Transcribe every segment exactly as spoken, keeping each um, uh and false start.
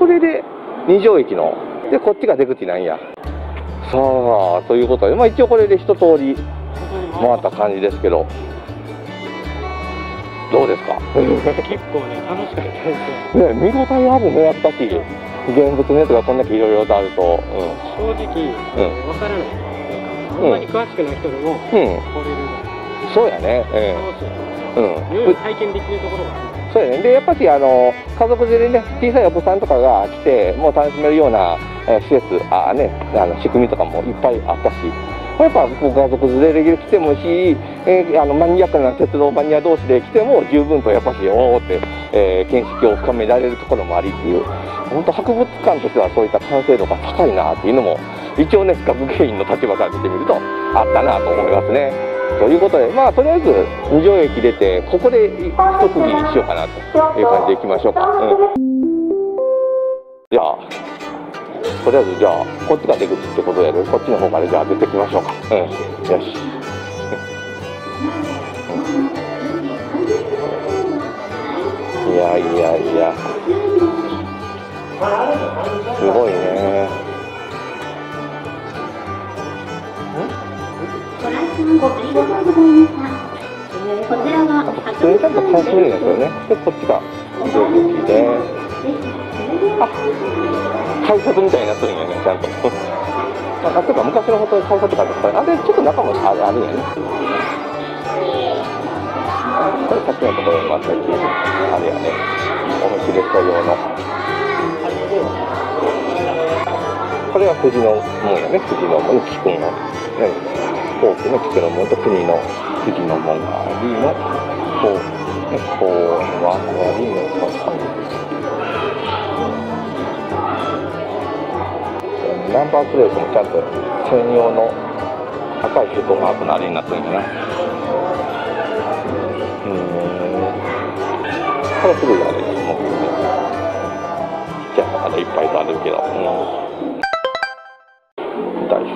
これで二条駅のでこっちが出口なんや。さあということで、まあ、一応これで一通り回った感じですけど、どうですか？ 結構ね楽しかったですよ。 ね、見応えあるね、やっぱし現物のやつがこんだけいろいろとあると、うん、 正直、うん、分からない。あんまり詳しくない人でも来れる、 うん、そうやね、 楽しい、うん、いろいろ体験できるところがある。そうやね。 でやっぱしあの家族連れね、小さいお子さんとかが来てもう楽しめるような、えー、施設、あ、ね、あの仕組みとかもいっぱいあったし、やっぱご家族連れで来てもし、えー、あのマニアックな鉄道マニア同士で来ても十分とやっぱしおおって、えー、見識を深められるところもありっていう、本当博物館としてはそういった完成度が高いなっていうのも一応ね、学芸員の立場から見てみるとあったなと思いますね。ということで、まあとりあえず二条駅出てここで一区切りしようかなという感じでいきましょうか。うん、じゃあとりあえずじゃあこっちが出口ってことで、こっちの方からじゃあ出てきましょうか。うん、よし。いやいやいや、すごいね。普通にちゃんと楽しめるんですよね。でこっちが出口で、あ、改札みたいになってるんやね、ちゃんと。あ、というか昔の本当に改札とかですから、あれちょっと中もあるあるんやね。これさっきのところにもあったり、あれやね、おむし列車用の。これは藤の門やね、藤の門、菊の、ね、皇居の菊の門と国の藤の門がありの、こう、ね、こうはありの、こう、ナンバープレートもちゃんと専用の赤いヘッドマークのあれになってるんだな。うん、これ古いあれですもんね。ちっちゃい魚いっぱいとあるけど、うん、大事です。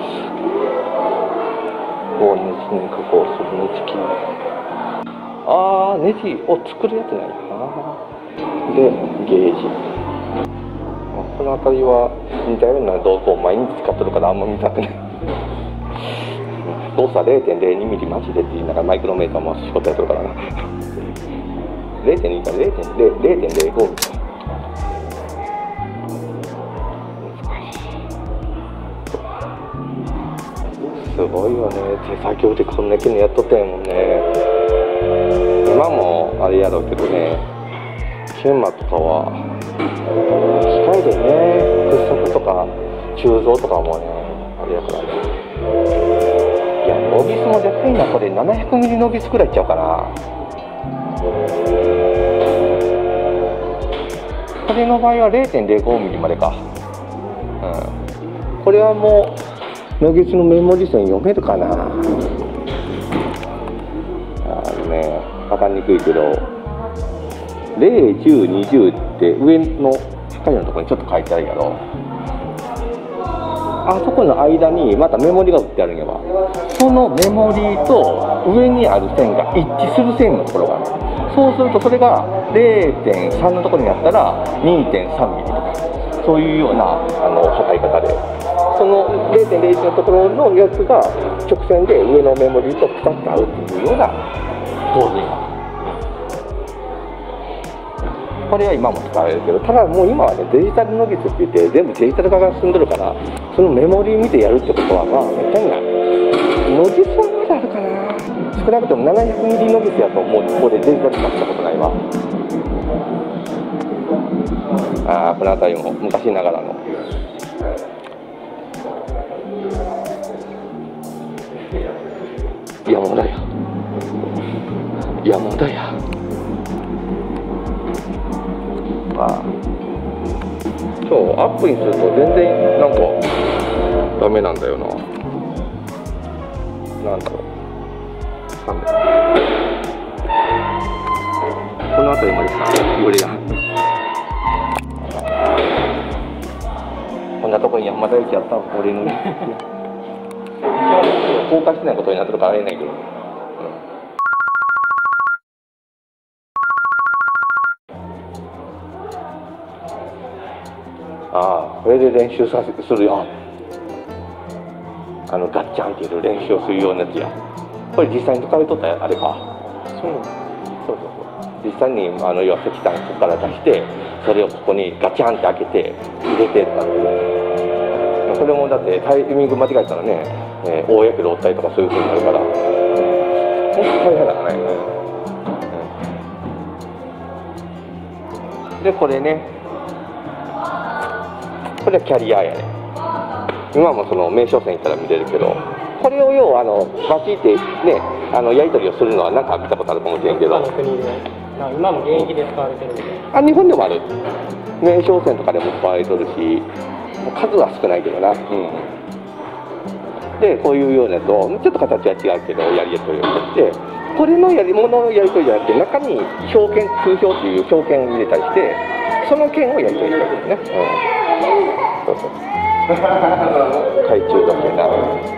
こうネジに加工するネジ機。ああ、ネジを作るやつなんやな。で、ゲージ。この辺りは似たような道具を毎日使ってるからあんま見たくない。動作 れいてんれいにミリマジでって言いながらマイクロメーターも仕事やってるからな。れいてんに から れいてんれい れいてんれいご みたいな。すごいよね、手作業でこんだけのやっとったんやもんね。今もあれやろうけどね、研磨とかは機械でね、掘削とか鋳造とかもね、あれやからね。いや、ノビスもでかいな、これななひゃくミリノビスくらいいっちゃうかな。これの場合は れいてんれいご ミリまでか。うん、これはもうノビスのメモリ線読めるかな。あのね、分かりにくいけどれい、じゅう、にじゅうって上の光のところにちょっと書いてあるやろ。あそこの間にまたメモリが打ってあるんやわ。そのメモリと上にある線が一致する線のところがある。そうするとそれが れいてんさん のところにあったら にてんさん ミリとか、そういうようなあの測り方で、その れいてんれいいち のところのやつが直線で上のメモリとピタッと合うっていうような構図になる。これは今も使われるけど、ただもう今はね、デジタルノギスって言って全部デジタル化が進んでるから、そのメモリー見てやるってことはまあめっちゃになる。ノギスはまだあるかな。少なくともななひゃくミリノギスやともうここでデジタル化したことないわ。ああ、この辺りも昔ながらの山田や山田や。まあ、そうアップにすると全然なんかダメなんだよな。なんだろう、この辺りまでさ、よりやこんなとこに山田駅あったの俺の公開してないことになってるからあれないけど、 これで練習させするよ。あのガッチャンっていう練習をするようなやつや。これ実際に使いとったあれか。 そうそうそうそう。実際にあの要は石炭ここから出して、それをここにガチャンって開けて入れてとかって。それもだってタイミング間違えたらね、えー、大やけど負ったりとかそういう風になるから。本当大変だからね。うん、でこれね、これはキャリアやね。今もその名所線行ったら見れるけど、これを要はあのバチってね、あのやり取りをするのはなんか見たことあるかもしれんけど、 他の国で今も現役で使われてるみたいな。 あ、日本でもある。名所線とかでも使われてるし、数は少ないけどな。うん、でこういうようなやつをちょっと形は違うけどやり取りをして、これのやり物のやり取りじゃなくて中に証券通票っていう証券を入れたりして、その券をやり取りしたりですね。うん、そうそう。懐中時計な。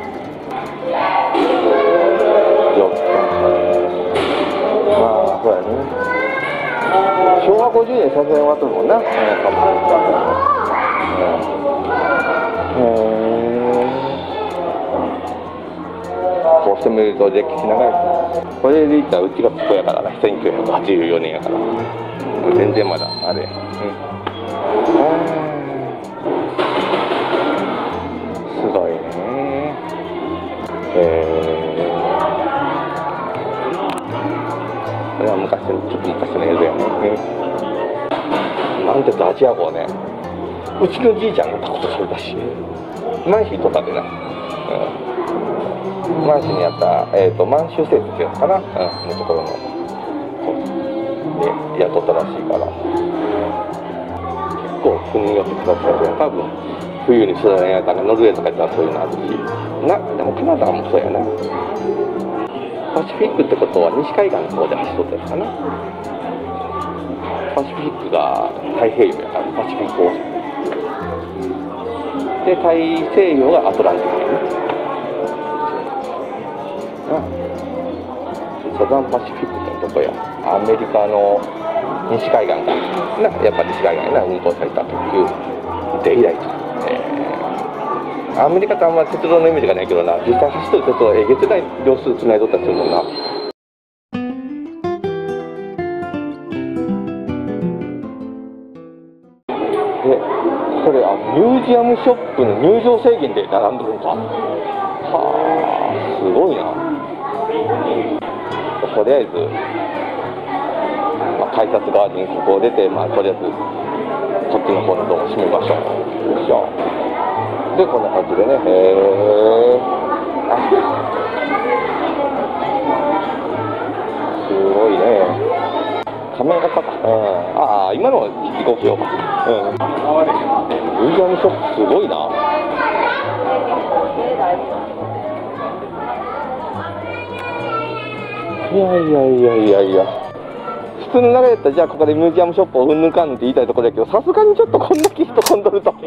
まあそうやね。昭和ごじゅうねんさすがに終わってるもんな。うん、へー、こうしてみると歴史長い。これでいったらうちがここやからな。せんきゅうひゃくはちじゅうよねんやから。全然まだあれ。うん、すごいね。えー、これは昔のちょっと昔の映像やね。なんてアジア号ね。うちのじいちゃんがタコとされたし、満州とかでな、うん、満州にあった、えーと、満州製鉄っていうのかな、うん、のところので雇ったらしいから、結構国によって形が違う。多分冬にスライダーがノルウェーとか行ったらそういうのあるしな。でもカナダもそうやな。パシフィックってことは西海岸の方で走っとったやつかな。パシフィックが太平洋やからパシフィックオーシャンで、大西洋がアトランティックやね。サザンパシフィックってどこや。アメリカの西海岸かな。やっぱ西海岸やな。運航された特急デイライト、えー、アメリカってあんまり鉄道のイメージがないけどな、実際走ってる鉄道はえげつない両数つないどったりするもんな。でこれあミュージアムショップの入場制限で並んでるんか。はあ、すごいな。とりあえず、まあ、改札側にここを出て、まあ、とりあえずこっちの方のドアを閉めましょう。よいしょ。でこんな感じでね。へえ。あ、すごいね。仮面がかかった。うん、ああ、今の行こうよ。うん。ミュージアムショップすごいな。いやいやいやいやいや。普通の流れやったらじゃあここでミュージアムショップをうんぬんかんぬんって言いたいところだけど、さすがにちょっとこんだけ人混んどると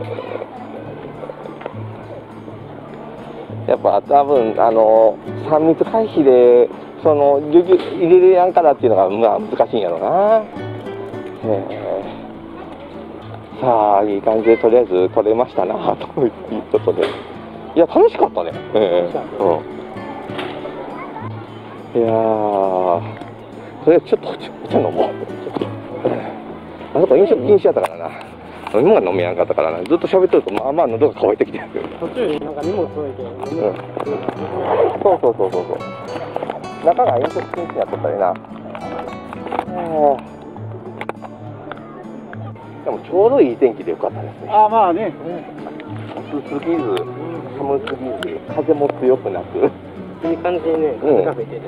やっぱ多分あのさん密回避でそのぎゅぎゅ入れれやんからっていうのがまあ難しいんやろうな。さあいい感じでとりあえず撮れましたなということで、いや楽しかったね。ええ、うん、いやー、それちょっとお茶飲もう。あそこ飲食禁止やったからな。飲み物が飲めやんかったからな。ずっと喋ってるとまあまあ喉が渇いてきてる。 途中になんか荷物置いて、うん、 そうそうそうそうそう。中が飲食禁止やったりな。でもちょうどいい天気でよかったですね。 ああまあね。 暑すぎず、寒すぎず、風も強くなく。 いい感じにね、風が吹いててね。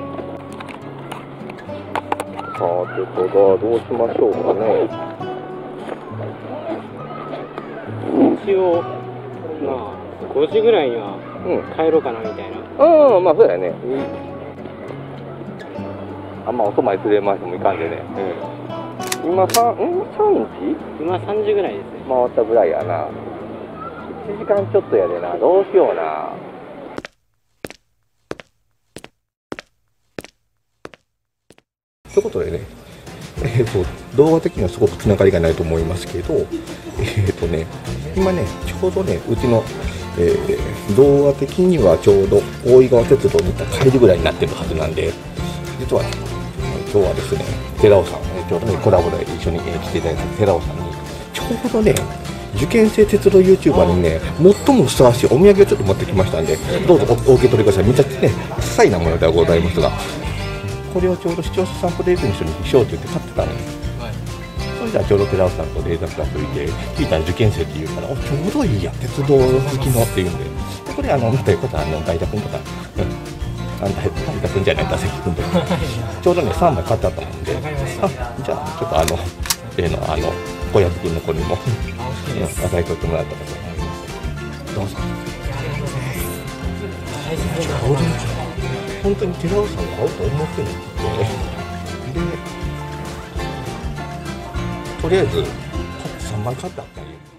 さあ、てとがどうしましょうかね。 一応、まあ、ごじぐらいには帰ろうかなみたいな。 うん、うん、まあそうやね。あんま遅まで連れ回してもいかんでね。うん、今さん、ん ?さん 時今さんじぐらいですね。 回ったぐらいやな。いちじかんちょっとやでな。どうしような。ということでね、 えーと、動画的にはすごくつながりがないと思いますけど、えーとね、今ね、ちょうどね、うちの、えー、動画的にはちょうど大井川鉄道に行った帰りぐらいになってるはずなんで、実はね、今日はですね、寺尾さん、ちょうどね、コラボで一緒に来ていただいた寺尾さんに、ちょうどね、受験生鉄道 YouTuber にね、最もふさわしいお土産をちょっと持ってきましたんで、どうぞお受け取りください。めちゃくちゃね、些細なものではございますが、これをちょうど視聴者散歩デートに一緒にしようと言って買ってたのに、はい、それじゃあちょうど寺尾さんと連絡がついて、聞いたら受験生って言うから、おちょうどいいや、鉄道好きのって言うんで、でこれ、あの、またよかったら、あの、大田君とか、うん、あんた、大田君じゃない、打席君とか、ちょうどね、さんまい買ってあったもんで、あじゃあ、ちょっとあの、例の、あの、小籔君の子にも、与えとってもらったと思います。どうぞ。ちょうど本当に寺尾さんが買うと思ってないんで、で、とりあえずさんまい買ってあったんよ。